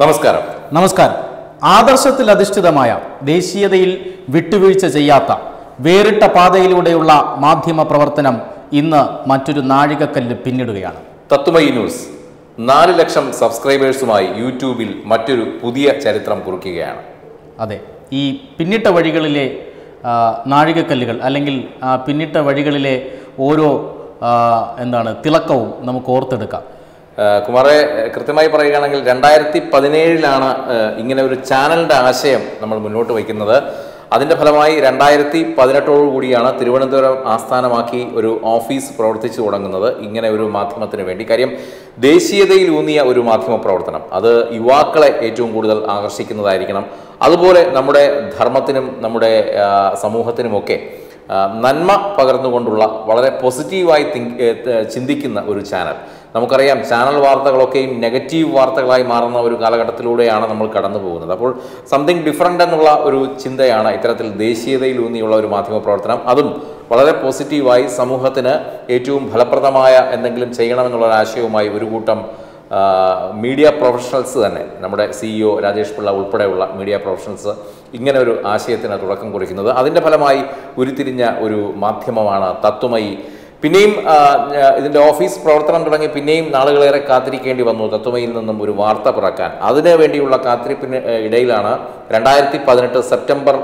നമസ്കാരം. നമസ്കാരം. ആദർശത്തിൽ അധിഷ്ഠിതമായ ദേശീയതയിൽ വിട്ടുവീഴ്ച ചെയ്യാത്ത വേറിട്ട പാതയിലൂടെയുള്ള മാധ്യമ പ്രവർത്തനം ഇന്ന് മറ്റൊരു നാഴികക്കല്ല് പിന്നിടുകയാണ്. തത്വമയി ന്യൂസ് 4 ലക്ഷം സബ്സ്ക്രൈബേഴ്സുമായി യൂട്യൂബിൽ മറ്റൊരു പുതിയ ചരിത്രം കുറിക്കുകയാണ്. അതെ, ഈ പിന്നിട്ട വഴികളിലെ നാഴികക്കല്ലുകൾ അല്ലെങ്കിൽ പിന്നിട്ട വഴികളിലെ ഓരോ തിളക്കവും നമുക്ക് ഓർത്തെടുക്കാം. കുമാറെ, കൃത്യമായി പറയുകയാണെങ്കിൽ 2017 ഇങ്ങനെ ഒരു ചാനലിൻ്റെ ആശയം നമ്മൾ മുന്നോട്ട് വയ്ക്കുന്നത്. അതിൻ്റെ ഫലമായി 2018 കൂടിയാണ് തിരുവനന്തപുരം ആസ്ഥാനമാക്കി ഒരു ഓഫീസ് പ്രവർത്തിച്ചു തുടങ്ങുന്നത്. ഇങ്ങനെ ഒരു മാധ്യമത്തിന് വേണ്ടി. കാര്യം, ദേശീയതയിൽ ഊന്നിയ ഒരു മാധ്യമ പ്രവർത്തനം അത് യുവാക്കളെ ഏറ്റവും കൂടുതൽ ആകർഷിക്കുന്നതായിരിക്കണം. അതുപോലെ നമ്മുടെ ധർമ്മത്തിനും നമ്മുടെ സമൂഹത്തിനുമൊക്കെ നന്മ പകർന്നുകൊണ്ടുള്ള വളരെ പോസിറ്റീവായി ചിന്തിക്കുന്ന ഒരു ചാനൽ. നമുക്കറിയാം, ചാനൽ വാർത്തകളൊക്കെയും നെഗറ്റീവ് വാർത്തകളായി മാറുന്ന ഒരു കാലഘട്ടത്തിലൂടെയാണ് നമ്മൾ കടന്നു പോകുന്നത്. അപ്പോൾ സംതിങ് ഡിഫറൻ്റ് എന്നുള്ള ഒരു ചിന്തയാണ് ഇത്തരത്തിൽ ദേശീയതയിൽ ഊന്നിയുള്ള ഒരു മാധ്യമ പ്രവർത്തനം. അതും വളരെ പോസിറ്റീവായി സമൂഹത്തിന് ഏറ്റവും ഫലപ്രദമായ എന്തെങ്കിലും ചെയ്യണമെന്നുള്ള ആശയവുമായി ഒരു കൂട്ടം മീഡിയ പ്രൊഫഷണൽസ് തന്നെ, നമ്മുടെ CEO രാജേഷ് പിള്ള ഉൾപ്പെടെയുള്ള മീഡിയ പ്രൊഫഷണൽസ് ഇങ്ങനെ ഒരു ആശയത്തിന് തുടക്കം കുറിക്കുന്നത്. അതിൻ്റെ ഫലമായി ഉരുത്തിരിഞ്ഞ ഒരു മാധ്യമമാണ് തത്വമയി. പിന്നെയും ഇതിൻ്റെ ഓഫീസ് പ്രവർത്തനം തുടങ്ങി പിന്നെയും നാളുകളേറെ കാത്തിരിക്കേണ്ടി വന്നു തത്വമയിൽ നിന്നും ഒരു വാർത്ത പിറക്കാൻ. അതിനു വേണ്ടിയുള്ള കാത്തിരിപ്പിന് ഇടയിലാണ് 2018 സെപ്റ്റംബർ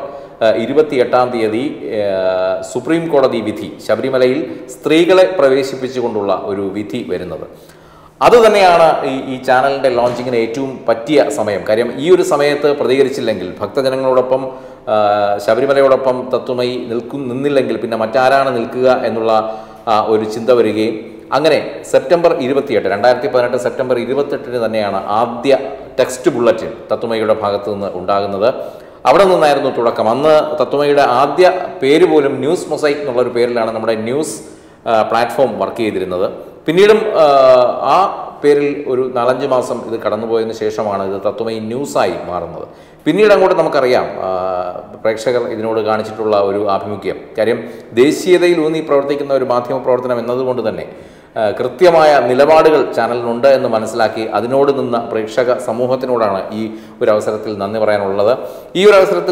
28 സുപ്രീം കോടതി വിധി, ശബരിമലയിൽ സ്ത്രീകളെ പ്രവേശിപ്പിച്ചുകൊണ്ടുള്ള ഒരു വിധി വരുന്നത്. അതുതന്നെയാണ് ഈ ചാനലിൻ്റെ ലോഞ്ചിങ്ങിന് ഏറ്റവും പറ്റിയ സമയം. കാര്യം, ഈ ഒരു സമയത്ത് പ്രതികരിച്ചില്ലെങ്കിൽ, ഭക്തജനങ്ങളോടൊപ്പം ശബരിമലയോടൊപ്പം തത്വമയി നിന്നില്ലെങ്കിൽ പിന്നെ മറ്റാരാണ് നിൽക്കുക എന്നുള്ള ഒരു ചിന്ത വരികയും അങ്ങനെ സെപ്റ്റംബർ 2018 സെപ്റ്റംബർ 28 തന്നെയാണ് ആദ്യ ടെക്സ്റ്റ് ബുള്ളറ്റിൻ തത്വമയിയുടെ ഭാഗത്തു നിന്ന് ഉണ്ടാകുന്നത്. അവിടെ നിന്നായിരുന്നു തുടക്കം. അന്ന് തത്വമയിയുടെ ആദ്യ പേര് പോലും ന്യൂസ് മൊസൈക്ക് എന്നുള്ളൊരു പേരിലാണ് നമ്മുടെ ന്യൂസ് പ്ലാറ്റ്ഫോം വർക്ക് ചെയ്തിരുന്നത്. പിന്നീടും ആ പേരിൽ ഒരു 4-5 മാസം ഇത് കടന്നുപോയതിനു ശേഷമാണ് ഇത് തത്വമയി ന്യൂസായി മാറുന്നത്. പിന്നീട് അങ്ങോട്ട് നമുക്കറിയാം പ്രേക്ഷകർ ഇതിനോട് കാണിച്ചിട്ടുള്ള ഒരു ആഭിമുഖ്യം. കാര്യം, ദേശീയതയിൽ ഊന്നി പ്രവർത്തിക്കുന്ന ഒരു മാധ്യമ പ്രവർത്തനം എന്നതുകൊണ്ട് തന്നെ കൃത്യമായ നിലപാടുകൾ ചാനലിനുണ്ട് എന്ന് മനസ്സിലാക്കി അതിനോട് നിന്ന പ്രേക്ഷക സമൂഹത്തിനോടാണ് ഈ ഒരു അവസരത്തിൽ നന്ദി പറയാനുള്ളത്. ഈ ഒരു അവസരത്തിൽ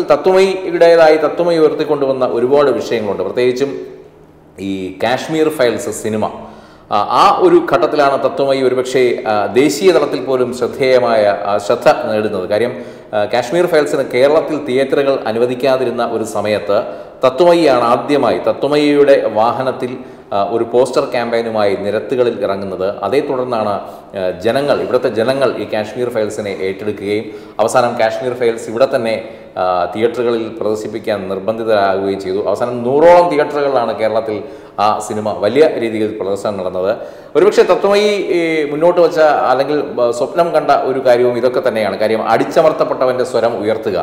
തത്വമയി ഉയർത്തിക്കൊണ്ടുവന്ന ഒരുപാട് വിഷയങ്ങളുണ്ട്. പ്രത്യേകിച്ചും ഈ കാശ്മീർ ഫയൽസ് സിനിമ, ആ ഒരു ഘട്ടത്തിലാണ് തത്വമയി ഒരുപക്ഷെ ദേശീയ തലത്തിൽ പോലും ശ്രദ്ധ നേടുന്നത്. കാര്യം, കാശ്മീർ ഫയൽസിന് കേരളത്തിൽ തിയേറ്ററുകൾ അനുവദിക്കാതിരുന്ന ഒരു സമയത്ത് തത്വമയിയാണ് ആദ്യമായി തത്വമയിയുടെ വാഹനത്തിൽ ഒരു പോസ്റ്റർ ക്യാമ്പയിനുമായി നിരത്തുകളിൽ ഇറങ്ങുന്നത്. അതേ തുടർന്നാണ് ഇവിടുത്തെ ജനങ്ങൾ ഈ കാശ്മീർ ഫയൽസിനെ ഏറ്റെടുക്കുകയും അവസാനം കാശ്മീർ ഫയൽസ് ഇവിടെ തന്നെ തിയേറ്ററുകളിൽ പ്രദർശിപ്പിക്കാൻ നിർബന്ധിതരാകുകയും ചെയ്തു. അവസാനം 100ഓളം തിയേറ്ററുകളിലാണ് കേരളത്തിൽ ആ സിനിമ വലിയ രീതിയിൽ പ്രദർശനം നടന്നത്. ഒരുപക്ഷെ തത്വമയി മുന്നോട്ട് വെച്ച അല്ലെങ്കിൽ സ്വപ്നം കണ്ട ഒരു കാര്യവും ഇതൊക്കെ തന്നെയാണ്. കാര്യം, അടിച്ചമർത്തപ്പെട്ടവൻ്റെ സ്വരം ഉയർത്തുക.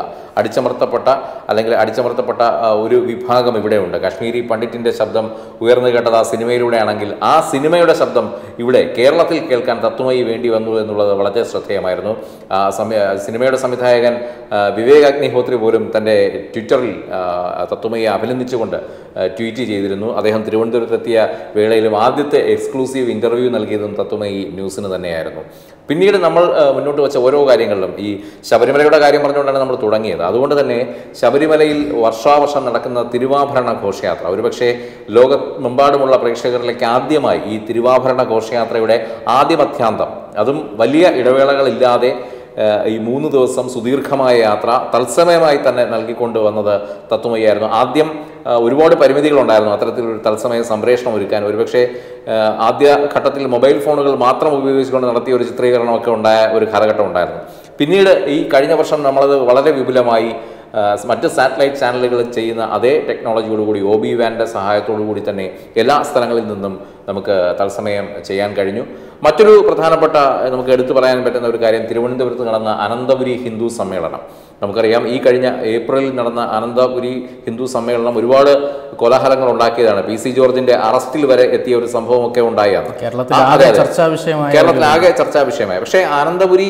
അടിച്ചമർത്തപ്പെട്ട ഒരു വിഭാഗം ഇവിടെയുണ്ട്. കാശ്മീരി പണ്ഡിറ്റിൻ്റെ ശബ്ദം ഉയർന്നു കേട്ടത് ആ സിനിമയിലൂടെ ആണെങ്കിൽ ആ സിനിമയുടെ ശബ്ദം ഇവിടെ കേരളത്തിൽ കേൾക്കാൻ തത്വമയി വേണ്ടി വന്നു എന്നുള്ളത് വളരെ ശ്രദ്ധേയമായിരുന്നു. സിനിമയുടെ സംവിധായകൻ വിവേക് അഗ്നിഹോത്രി പോലും തൻ്റെ ട്വിറ്ററിൽ തത്വമയെ അഭിനന്ദിച്ചുകൊണ്ട് ട്വീറ്റ് ചെയ്തിരുന്നു. അദ്ദേഹം തിരുവനന്തപുരത്തെത്തിയ വേളയിലും ആദ്യത്തെ എക്സ്ക്ലൂസീവ് ഇൻ്റർവ്യൂ നൽകിയതും തത്വമയി ന്യൂസിന് തന്നെയായിരുന്നു. പിന്നീട് നമ്മൾ മുന്നോട്ട് വെച്ച ഓരോ കാര്യങ്ങളിലും ഈ ശബരിമലയുടെ കാര്യം പറഞ്ഞുകൊണ്ടാണ് നമ്മൾ തുടങ്ങിയത്. അതുകൊണ്ട് തന്നെ ശബരിമലയിൽ വർഷാവർഷം നടക്കുന്ന തിരുവാഭരണ ഘോഷയാത്ര ഒരുപക്ഷെ ലോകമെമ്പാടുമുള്ള പ്രേക്ഷകരിലേക്ക് ആദ്യമായി ഈ തിരുവാഭരണ ഘോഷയാത്രയുടെ ആദ്യമധ്യാന്തം, അതും വലിയ ഇടവേളകളില്ലാതെ ഈ 3 ദിവസം സുദീർഘമായ യാത്ര തത്സമയമായി തന്നെ നൽകിക്കൊണ്ടുവന്നത് തത്വമയായിരുന്നു. ആദ്യം ഒരുപാട് പരിമിതികളുണ്ടായിരുന്നു അത്തരത്തിലൊരു തത്സമയ സംപ്രേഷണം ഒരുക്കാൻ. ഒരുപക്ഷെ ആദ്യ ഘട്ടത്തിൽ മൊബൈൽ ഫോണുകൾ മാത്രം ഉപയോഗിച്ചുകൊണ്ട് നടത്തിയ ഒരു ചിത്രീകരണമൊക്കെ ഉണ്ടായ ഒരു കാലഘട്ടം ഉണ്ടായിരുന്നു. പിന്നീട് ഈ കഴിഞ്ഞ വർഷം നമ്മളത് വളരെ വിപുലമായി മറ്റ് സാറ്റലൈറ്റ് ചാനലുകൾ ചെയ്യുന്ന അതേ ടെക്നോളജിയോടുകൂടി OB വാൻ്റെ സഹായത്തോടു കൂടി തന്നെ എല്ലാ സ്ഥലങ്ങളിൽ നിന്നും നമുക്ക് തത്സമയം ചെയ്യാൻ കഴിഞ്ഞു. മറ്റൊരു പ്രധാനപ്പെട്ട നമുക്ക് എടുത്തു പറയാൻ പറ്റുന്ന ഒരു കാര്യം, തിരുവനന്തപുരത്ത് നടന്ന അനന്തപുരി ഹിന്ദു സമ്മേളനം. നമുക്കറിയാം, ഈ കഴിഞ്ഞ ഏപ്രിലിൽ നടന്ന അനന്തപുരി ഹിന്ദു സമ്മേളനം ഒരുപാട് കോലാഹലങ്ങൾ ഉണ്ടാക്കിയതാണ്. PC ജോർജിന്റെ അറസ്റ്റിൽ വരെ എത്തിയ ഒരു സംഭവമൊക്കെ ഉണ്ടായാണ്. കേരളത്തിലാകെ ചർച്ചാ വിഷയമായി. പക്ഷേ അനന്തപുരി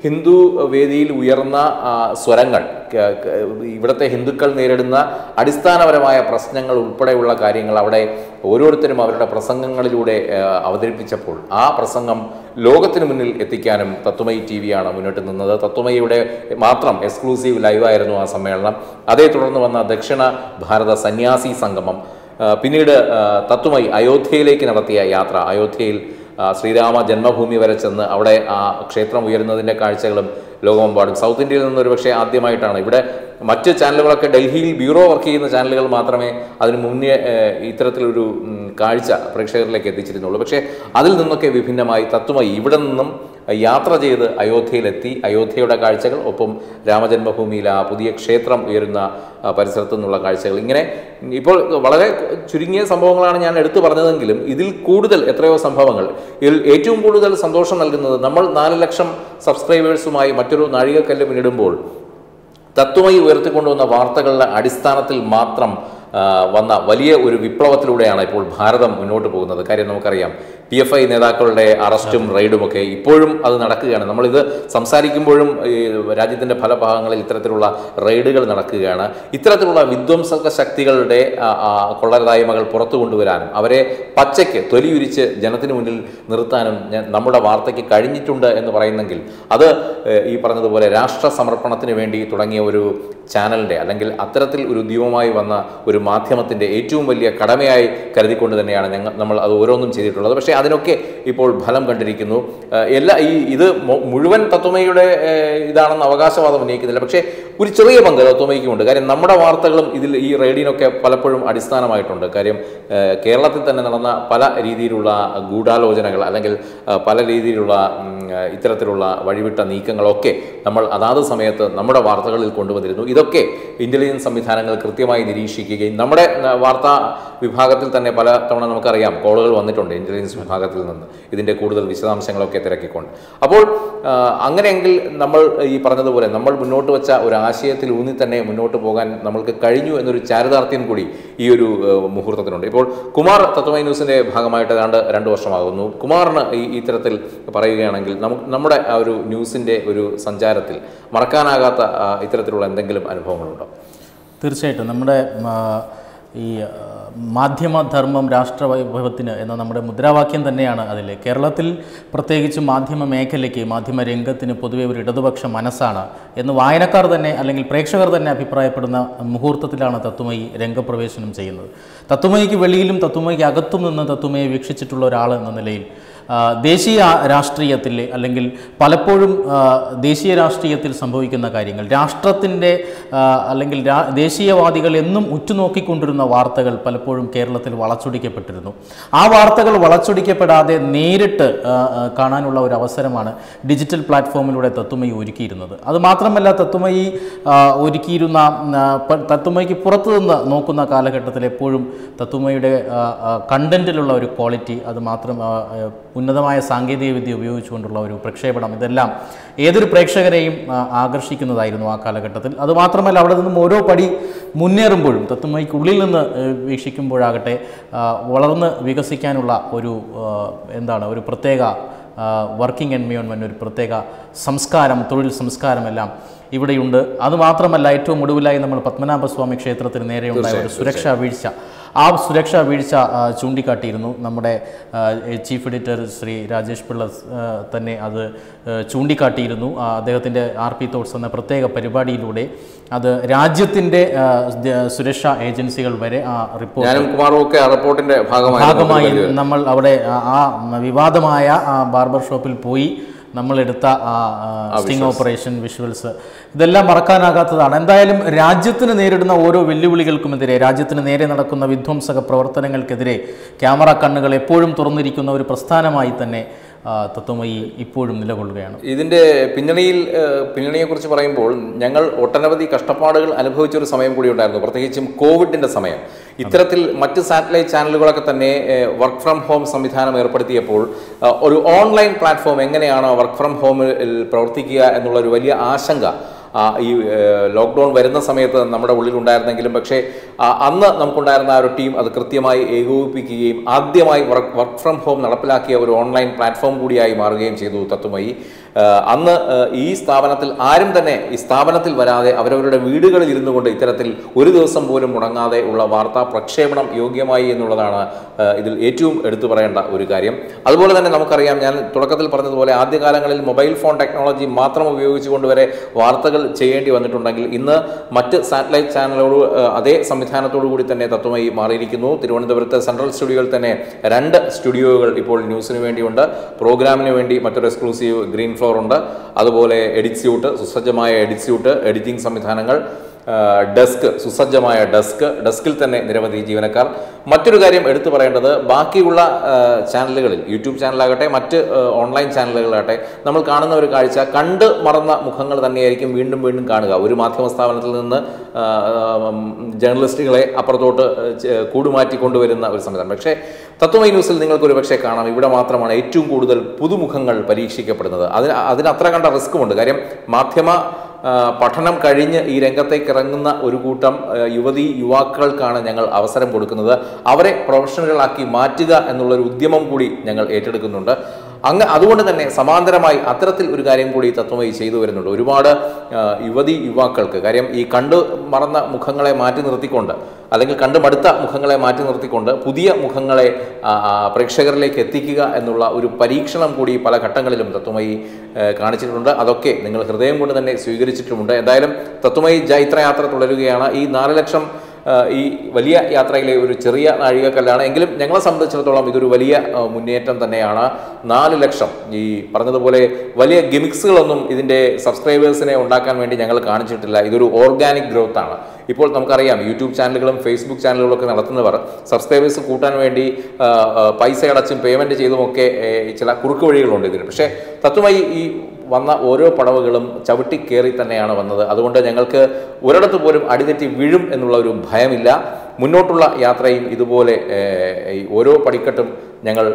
ഹിന്ദു വേദിയിൽ ഉയർന്ന സ്വരങ്ങൾ, ഇവിടുത്തെ ഹിന്ദുക്കൾ നേരിടുന്ന അടിസ്ഥാനപരമായ പ്രശ്നങ്ങൾ ഉൾപ്പെടെയുള്ള കാര്യങ്ങൾ അവിടെ ഓരോരുത്തരും അവരുടെ പ്രസംഗങ്ങളിലൂടെ അവതരിപ്പിച്ചപ്പോൾ ആ പ്രസംഗം ലോകത്തിന് മുന്നിൽ എത്തിക്കാനും തത്വമയി TV-യാണ് മുന്നോട്ട് നിന്നത്. തത്വമയിയുടെ മാത്രം എക്സ്ക്ലൂസീവ് ലൈവായിരുന്നു ആ സമ്മേളനം. അതേ തുടർന്ന് വന്ന ദക്ഷിണ ഭാരത സന്യാസി സംഗമം, പിന്നീട് തത്വമയി അയോധ്യയിലേക്ക് നടത്തിയ യാത്ര, അയോധ്യയിൽ ശ്രീരാമ ജന്മഭൂമി വരെ ചെന്ന് അവിടെ ആ ക്ഷേത്രം ഉയരുന്നതിൻ്റെ കാഴ്ചകളും ലോകമെമ്പാടും, സൗത്ത് ഇന്ത്യയിൽ നിന്ന് ഒരുപക്ഷെ ആദ്യമായിട്ടാണ്. ഇവിടെ മറ്റ് ചാനലുകളൊക്കെ ഡൽഹിയിൽ ബ്യൂറോ വർക്ക് ചെയ്യുന്ന ചാനലുകൾ മാത്രമേ അതിന് മുന്നേ ഇത്തരത്തിലൊരു കാഴ്ച പ്രേക്ഷകരിലേക്ക് എത്തിച്ചിരുന്നുള്ളൂ. പക്ഷേ അതിൽ നിന്നൊക്കെ വിഭിന്നമായി തത്വമയി ഇവിടെ നിന്നും യാത്ര ചെയ്ത് അയോധ്യയിലെത്തി. അയോധ്യയുടെ കാഴ്ചകൾ, ഒപ്പം രാമജന്മഭൂമിയിൽ ആ പുതിയ ക്ഷേത്രം ഉയരുന്ന പരിസരത്തു നിന്നുള്ള കാഴ്ചകൾ, ഇങ്ങനെ ഇപ്പോൾ വളരെ ചുരുങ്ങിയ സംഭവങ്ങളാണ് ഞാൻ എടുത്തു പറഞ്ഞതെങ്കിലും ഇതിൽ കൂടുതൽ എത്രയോ സംഭവങ്ങൾ. ഇതിൽ ഏറ്റവും കൂടുതൽ സന്തോഷം നൽകുന്നത് നമ്മൾ 4 ലക്ഷം സബ്സ്ക്രൈബേഴ്സുമായി മറ്റൊരു നാഴികക്കല്ല് പിന്നിടുമ്പോൾ തത്വമയി ഉയർത്തിക്കൊണ്ടുവന്ന വാർത്തകളുടെ അടിസ്ഥാനത്തിൽ മാത്രം വന്ന വലിയ ഒരു വിപ്ലവത്തിലൂടെയാണ് ഇപ്പോൾ ഭാരതം മുന്നോട്ട് പോകുന്നത്. കാര്യം നമുക്കറിയാം, PFI നേതാക്കളുടെ അറസ്റ്റും റെയ്ഡുമൊക്കെ ഇപ്പോഴും അത് നടക്കുകയാണ്. നമ്മളിത് സംസാരിക്കുമ്പോഴും രാജ്യത്തിൻ്റെ പല ഭാഗങ്ങളിൽ ഇത്തരത്തിലുള്ള റെയ്ഡുകൾ നടക്കുകയാണ്. ഇത്തരത്തിലുള്ള വിധ്വംസക ശക്തികളുടെ കൊള്ളരുതായ്മകൾ പുറത്തു കൊണ്ടുവരാനും അവരെ പച്ചയ്ക്ക് തൊലിയുരിച്ച് ജനത്തിന് മുന്നിൽ നിർത്താനും നമ്മുടെ വാർത്തയ്ക്ക് കഴിഞ്ഞിട്ടുണ്ട് എന്ന് പറയുന്നെങ്കിൽ അത് ഈ പറഞ്ഞതുപോലെ രാഷ്ട്ര സമർപ്പണത്തിന് വേണ്ടി തുടങ്ങിയ ഒരു ചാനലിൻ്റെ, അല്ലെങ്കിൽ അത്തരത്തിൽ ഒരു ഉദ്യമമായി വന്ന ഒരു മാധ്യമത്തിൻ്റെ ഏറ്റവും വലിയ കടമയായി കരുതിക്കൊണ്ട് തന്നെയാണ് നമ്മൾ അത് ഓരോന്നും ചെയ്തിട്ടുള്ളത്. പക്ഷേ അതിനൊക്കെ ഇപ്പോൾ ഫലം കണ്ടിരിക്കുന്നു. ഇത് മുഴുവൻ തത്വമയിയുടെ ഇതാണെന്ന് അവകാശവാദം ഉന്നയിക്കുന്നില്ല. പക്ഷേ ഒരു ചെറിയ പങ്ക് തത്വമയിക്കുമുണ്ട്. കാര്യം നമ്മുടെ വാർത്തകളും ഇതിൽ ഈ റെയ്ഡിനൊക്കെ പലപ്പോഴും അടിസ്ഥാനമായിട്ടുണ്ട്. കാര്യം കേരളത്തിൽ തന്നെ നടന്ന പല രീതിയിലുള്ള ഗൂഢാലോചനകൾ, അല്ലെങ്കിൽ പല രീതിയിലുള്ള ഇത്തരത്തിലുള്ള വഴിവിട്ട നീക്കങ്ങളൊക്കെ നമ്മൾ അതാത് സമയത്ത് നമ്മുടെ വാർത്തകളിൽ കൊണ്ടുവന്നിരുന്നു. ഇതൊക്കെ ഇന്റലിജൻസ് സംവിധാനങ്ങൾ കൃത്യമായി നിരീക്ഷിക്കുകയും നമ്മുടെ വാർത്താ വിഭാഗത്തിൽ തന്നെ പല തവണ നമുക്കറിയാം കോളുകൾ വന്നിട്ടുണ്ട് ഇന്റലിജൻസ് വിഭാഗത്തിൽ നിന്ന് ഇതിൻ്റെ കൂടുതൽ വിശദാംശങ്ങളൊക്കെ തിരക്കിക്കൊണ്ട്. അപ്പോൾ അങ്ങനെയെങ്കിൽ നമ്മൾ ഈ പറഞ്ഞതുപോലെ നമ്മൾ മുന്നോട്ട് വെച്ച ഒരു ആശയത്തിൽ ഊന്നി തന്നെ മുന്നോട്ട് പോകാൻ നമ്മൾക്ക് കഴിഞ്ഞു എന്നൊരു ചാരിതാർത്ഥ്യം കൂടി ഈ ഒരു മുഹൂർത്തത്തിനുണ്ട്. ഇപ്പോൾ കുമാർ തത്വമയി ന്യൂസിൻ്റെ ഭാഗമായിട്ട് ഏതാണ്ട് 2 വർഷമാകുന്നു. കുമാറിന് ഇത്തരത്തിൽ പറയുകയാണെങ്കിൽ നമ്മുടെ ആ ഒരു ന്യൂസിൻ്റെ ഒരു സഞ്ചാരത്തിൽ മറക്കാനാകാത്ത ഇത്തരത്തിലുള്ള എന്തെങ്കിലും അനുഭവങ്ങളുണ്ടോ? തീർച്ചയായിട്ടും നമ്മുടെ ഈ മാധ്യമധർമ്മം രാഷ്ട്രവൈഭവത്തിന് എന്ന നമ്മുടെ മുദ്രാവാക്യം തന്നെയാണ് അതിൽ. കേരളത്തിൽ പ്രത്യേകിച്ച് മാധ്യമ മേഖലയ്ക്ക്, മാധ്യമ രംഗത്തിന് പൊതുവെ ഒരു ഇടതുപക്ഷ മനസ്സാണ് എന്ന് വായനക്കാർ തന്നെ, അല്ലെങ്കിൽ പ്രേക്ഷകർ തന്നെ അഭിപ്രായപ്പെടുന്ന മുഹൂർത്തത്തിലാണ് തത്വമയി രംഗപ്രവേശനം ചെയ്യുന്നത്. തത്വമയിക്ക് വെളിയിലും തത്വമയിക്ക് അകത്തും നിന്ന് തത്വമയെ വീക്ഷിച്ചിട്ടുള്ള ഒരാൾ എന്ന നിലയിൽ ദേശീയ രാഷ്ട്രീയത്തിൽ, അല്ലെങ്കിൽ പലപ്പോഴും ദേശീയ രാഷ്ട്രീയത്തിൽ സംഭവിക്കുന്ന കാര്യങ്ങൾ, രാഷ്ട്രത്തിൻ്റെ അല്ലെങ്കിൽ ദേശീയവാദികൾ എന്നും ഉറ്റുനോക്കിക്കൊണ്ടിരുന്ന വാർത്തകൾ പലപ്പോഴും കേരളത്തിൽ വളച്ചൊടിക്കപ്പെട്ടിരുന്നു. ആ വാർത്തകൾ വളച്ചൊടിക്കപ്പെടാതെ നേരിട്ട് കാണാനുള്ള ഒരു അവസരമാണ് ഡിജിറ്റൽ പ്ലാറ്റ്ഫോമിലൂടെ തത്വമയി ഒരുക്കിയിരുന്നത്. അതുമാത്രമല്ല, തത്വമയി ഒരുക്കിയിരുന്ന തത്വമയിക്ക് പുറത്തു നിന്ന് നോക്കുന്ന കാലഘട്ടത്തിൽ എപ്പോഴും തത്വമയിയുടെ കണ്ടന്റിലുള്ള ഒരു ക്വാളിറ്റി, അത് മാത്രം ഉന്നതമായ സാങ്കേതികവിദ്യ ഉപയോഗിച്ചുകൊണ്ടുള്ള ഒരു പ്രക്ഷേപണം, ഇതെല്ലാം ഏതൊരു പ്രേക്ഷകരെയും ആകർഷിക്കുന്നതായിരുന്നു ആ കാലഘട്ടത്തിൽ. അതുമാത്രമല്ല, അവിടെ നിന്നും ഓരോ പടി മുന്നേറുമ്പോഴും തത്വമയിക്കുള്ളിൽ നിന്ന് വീക്ഷിക്കുമ്പോഴാകട്ടെ വളർന്ന് വികസിക്കാനുള്ള ഒരു ഒരു പ്രത്യേക വർക്കിംഗ് എൻവയോൺമെൻറ്റ്, ഒരു പ്രത്യേക സംസ്കാരം, തൊഴിൽ സംസ്കാരമെല്ലാം ഇവിടെയുണ്ട്. അതുമാത്രമല്ല, ഏറ്റവും ഒടുവിലായി നമ്മൾ പത്മനാഭസ്വാമി ക്ഷേത്രത്തിന് നേരെയുണ്ടായ ഒരു സുരക്ഷാ വീഴ്ച, ആ സുരക്ഷാ വീഴ്ച ചൂണ്ടിക്കാട്ടിയിരുന്നു നമ്മുടെ ചീഫ് എഡിറ്റർ ശ്രീ രാജേഷ് പിള്ള തന്നെ അത് ചൂണ്ടിക്കാട്ടിയിരുന്നു. അദ്ദേഹത്തിൻ്റെ RP തോട്ട്സ് എന്ന പ്രത്യേക പരിപാടിയിലൂടെ അത് രാജ്യത്തിൻ്റെ സുരക്ഷാ ഏജൻസികൾ വരെ ആ റിപ്പോർട്ടിൻ്റെ ഭാഗമായി നമ്മൾ അവിടെ ആ വിവാദമായ ബാർബർ ഷോപ്പിൽ പോയി നമ്മളെടുത്ത സ്റ്റിംഗ് ഓപ്പറേഷൻ വിഷ്വൽസ്, ഇതെല്ലാം മറക്കാനാകാത്തതാണ്. എന്തായാലും രാജ്യത്തിന് നേരിടുന്ന ഓരോ വെല്ലുവിളികൾക്കുമെതിരെ, രാജ്യത്തിന് നേരെ നടക്കുന്ന വിധ്വംസക പ്രവർത്തനങ്ങൾക്കെതിരെ ക്യാമറ കണ്ണുകൾ എപ്പോഴും തുറന്നിരിക്കുന്ന ഒരു പ്രസ്ഥാനമായി തന്നെ തത്വമയി ഇപ്പോഴും നിലകൊള്ളുകയാണ്. ഇതിൻ്റെ പിന്നണിയെക്കുറിച്ച് പറയുമ്പോൾ ഞങ്ങൾ ഒട്ടനവധി കഷ്ടപ്പാടുകൾ അനുഭവിച്ചൊരു സമയം കൂടി ഉണ്ടായിരുന്നു, പ്രത്യേകിച്ചും കോവിഡിൻ്റെ സമയം. ഇത്തരത്തിൽ മറ്റ് സാറ്റലൈറ്റ് ചാനലുകളൊക്കെ തന്നെ വർക്ക് ഫ്രം ഹോം സംവിധാനം ഏർപ്പെടുത്തിയപ്പോൾ ഒരു ഓൺലൈൻ പ്ലാറ്റ്ഫോം എങ്ങനെയാണ് വർക്ക് ഫ്രം ഹോമിൽ പ്രവർത്തിക്കുക എന്നുള്ളൊരു വലിയ ആശങ്ക ഈ ലോക്ക്ഡൗൺ വരുന്ന സമയത്ത് നമ്മുടെ ഉള്ളിലുണ്ടായിരുന്നെങ്കിലും, പക്ഷേ അന്ന് നമുക്കുണ്ടായിരുന്ന ആ ഒരു ടീം അത് കൃത്യമായി ഏകോപിപ്പിക്കുകയും ആദ്യമായി വർക്ക് ഫ്രം ഹോം നടപ്പിലാക്കിയ ഒരു ഓൺലൈൻ പ്ലാറ്റ്ഫോം കൂടിയായി മാറുകയും ചെയ്തു തത്വമയി. അന്ന് ഈ സ്ഥാപനത്തിൽ ആരും തന്നെ ഈ സ്ഥാപനത്തിൽ വരാതെ അവരവരുടെ വീടുകളിൽ ഇരുന്നു കൊണ്ട് ഇത്തരത്തിൽ ഒരു ദിവസം പോലും മുടങ്ങാതെ ഉള്ള വാർത്താ പ്രക്ഷേപണം യോഗ്യമായി എന്നുള്ളതാണ് ഇതിൽ ഏറ്റവും എടുത്തു പറയേണ്ട ഒരു കാര്യം. അതുപോലെ തന്നെ നമുക്കറിയാം, ഞാൻ തുടക്കത്തിൽ പറഞ്ഞതുപോലെ ആദ്യകാലങ്ങളിൽ മൊബൈൽ ഫോൺ ടെക്നോളജി മാത്രം ഉപയോഗിച്ചുകൊണ്ട് വരെ വാർത്തകൾ ചെയ്യേണ്ടി വന്നിട്ടുണ്ടെങ്കിൽ ഇന്ന് മറ്റ് സാറ്റലൈറ്റ് ചാനലോട് അതേ സംവിധാനത്തോടു കൂടി തന്നെ തത്വമയി മാറിയിരിക്കുന്നു. തിരുവനന്തപുരത്ത് സെൻട്രൽ സ്റ്റുഡിയോയിൽ തന്നെ 2 സ്റ്റുഡിയോകൾ ഇപ്പോൾ ന്യൂസിന് വേണ്ടിയുണ്ട്. പ്രോഗ്രാമിന് വേണ്ടി മറ്റൊരു എക്സ്ക്ലൂസീവ് ഗ്രീൻ ഫ്ലോർ ഉണ്ട്. അതുപോലെ എഡിറ്റ് സ്യൂട്ട്, സുസജ്ജമായ എഡിറ്റ് സ്യൂട്ട്, എഡിറ്റിംഗ് സംവിധാനങ്ങൾ, ഡെസ്ക്, സുസജ്ജമായ ഡെസ്കിൽ തന്നെ നിരവധി ജീവനക്കാർ. മറ്റൊരു കാര്യം എടുത്തു പറയേണ്ടത്, ബാക്കിയുള്ള ചാനലുകളിൽ, യൂട്യൂബ് ചാനലാകട്ടെ മറ്റ് ഓൺലൈൻ ചാനലുകളാകട്ടെ, നമ്മൾ കാണുന്ന ഒരു കാഴ്ച കണ്ട് മറന്ന മുഖങ്ങൾ തന്നെയായിരിക്കും വീണ്ടും വീണ്ടും കാണുക. ഒരു മാധ്യമ സ്ഥാപനത്തിൽ നിന്ന് ജേർണലിസ്റ്റുകളെ അപ്പുറത്തോട്ട് കൂടുമാറ്റി കൊണ്ടുവരുന്ന ഒരു സംവിധാനം. പക്ഷേ തത്വമയി ന്യൂസിൽ നിങ്ങൾക്കൊരു പക്ഷേ കാണാം, ഇവിടെ മാത്രമാണ് ഏറ്റവും കൂടുതൽ പുതുമുഖങ്ങൾ പരീക്ഷിക്കപ്പെടുന്നത്. അതിന് അത്ര കണ്ട റിസ്ക്കുമുണ്ട്. കാര്യം മാധ്യമ പഠനം കഴിഞ്ഞ് ഈ രംഗത്തേക്ക് ഇറങ്ങുന്ന ഒരു കൂട്ടം യുവാക്കൾക്കാണ് ഞങ്ങൾ അവസരം കൊടുക്കുന്നത്. അവരെ പ്രൊഫഷണലുകളാക്കി മാറ്റുക എന്നുള്ളൊരു ഉദ്യമം കൂടി ഞങ്ങൾ ഏറ്റെടുക്കുന്നുണ്ട്. അതുകൊണ്ട് തന്നെ സമാന്തരമായി അത്തരത്തിൽ ഒരു കാര്യം കൂടി തത്വമയി ചെയ്തു വരുന്നുണ്ട്. ഒരുപാട് യുവാക്കൾക്ക്, കാര്യം ഈ കണ്ടു മറന്ന മുഖങ്ങളെ മാറ്റി നിർത്തിക്കൊണ്ട്, അല്ലെങ്കിൽ കണ്ടു മടുത്ത മുഖങ്ങളെ മാറ്റി നിർത്തിക്കൊണ്ട് പുതിയ മുഖങ്ങളെ പ്രേക്ഷകരിലേക്ക് എത്തിക്കുക എന്നുള്ള ഒരു പരീക്ഷണം കൂടി പല ഘട്ടങ്ങളിലും തത്വമയി കാണിച്ചിട്ടുണ്ട്. അതൊക്കെ നിങ്ങൾ ഹൃദയം കൊണ്ട് തന്നെ സ്വീകരിച്ചിട്ടുമുണ്ട്. എന്തായാലും തത്വമയി ജൈത്രയാത്ര തുടരുകയാണ്. ഈ 4 ലക്ഷം ഈ വലിയ യാത്രയിലെ ഒരു ചെറിയ നാഴികക്കല്ലാണ്. എങ്കിലും ഞങ്ങളെ സംബന്ധിച്ചിടത്തോളം ഇതൊരു വലിയ മുന്നേറ്റം തന്നെയാണ്. 4 ലക്ഷം, ഈ പറഞ്ഞതുപോലെ വലിയ ഗിമിക്സുകളൊന്നും ഇതിൻ്റെ സബ്സ്ക്രൈബേഴ്സിനെ ഉണ്ടാക്കാൻ വേണ്ടി ഞങ്ങൾ കാണിച്ചിട്ടില്ല. ഇതൊരു ഓർഗാനിക് ഗ്രോത്ത് ആണ്. ഇപ്പോൾ നമുക്കറിയാം, യൂട്യൂബ് ചാനലുകളും ഫേസ്ബുക്ക് ചാനലുകളൊക്കെ നടത്തുന്നവർ സബ്സ്ക്രൈബേഴ്സ് കൂട്ടാൻ വേണ്ടി പൈസ അടച്ചും പേയ്മെൻറ്റ് ചെയ്തുമൊക്കെ ചില കുറുക്ക് വഴികളുണ്ട് ഇതിന്. പക്ഷേ തത്വമയി ഈ വന്ന ഓരോ പടവുകളും ചവിട്ടി കയറി തന്നെയാണ് വന്നത്. അതുകൊണ്ട് ഞങ്ങൾക്ക് ഒരിടത്ത് പോലും അടിതെറ്റി വീഴും എന്നുള്ള ഒരു ഭയമില്ല. മുന്നോട്ടുള്ള യാത്രയും ഇതുപോലെ ഈ ഓരോ പടിക്കെട്ടും ഞങ്ങൾ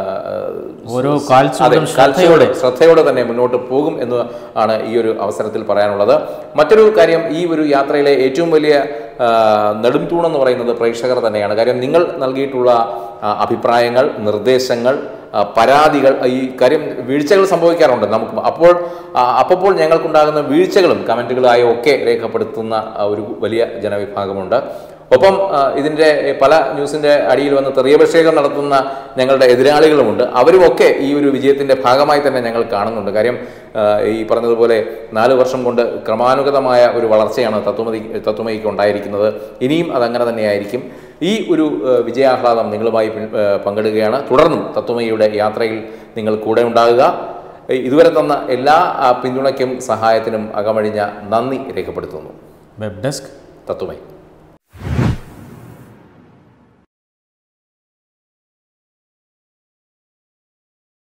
ശ്രദ്ധയോടെ തന്നെ മുന്നോട്ട് പോകും എന്ന് ആണ് ഈ ഒരു അവസരത്തിൽ പറയാനുള്ളത്. മറ്റൊരു കാര്യം, ഈ ഒരു യാത്രയിലെ ഏറ്റവും വലിയ നെടുംതൂണെന്ന് പറയുന്നത് പ്രേക്ഷകർ തന്നെയാണ്. കാര്യം നിങ്ങൾ നൽകിയിട്ടുള്ള അഭിപ്രായങ്ങൾ, നിർദ്ദേശങ്ങൾ, പരാതികൾ, ഈ കാര്യം വീഴ്ചകൾ സംഭവിക്കാറുണ്ട് നമുക്ക്. അപ്പോൾ ഞങ്ങൾക്കുണ്ടാകുന്ന വീഴ്ചകളും കമൻറ്റുകളായും ഒക്കെ രേഖപ്പെടുത്തുന്ന ഒരു വലിയ ജനവിഭാഗമുണ്ട്. ഒപ്പം ഇതിൻ്റെ പല ന്യൂസിൻ്റെ അടിയിൽ വന്ന് തെറിയഭിഷേകം നടത്തുന്ന ഞങ്ങളുടെ എതിരാളികളുമുണ്ട്. അവരുമൊക്കെ ഈ ഒരു വിജയത്തിൻ്റെ ഭാഗമായി തന്നെ ഞങ്ങൾ കാണുന്നുണ്ട്. കാര്യം ഈ പറഞ്ഞതുപോലെ 4 വർഷം കൊണ്ട് ക്രമാനുഗതമായ ഒരു വളർച്ചയാണ് തത്വമയിക്ക് ഉണ്ടായിരിക്കുന്നത്. ഇനിയും അതങ്ങനെ തന്നെയായിരിക്കും. ഈ ഒരു വിജയാഹ്ലാദം നിങ്ങളുമായി പങ്കിടുകയാണ്. തുടർന്നും തത്വമയിയുടെ യാത്രയിൽ നിങ്ങൾ കൂടെ ഉണ്ടാകുക. ഇതുവരെ തന്ന എല്ലാ പിന്തുണയ്ക്കും സഹായത്തിനും അകമഴിഞ്ഞ നന്ദി രേഖപ്പെടുത്തുന്നു. Web desk, Tatwamayi.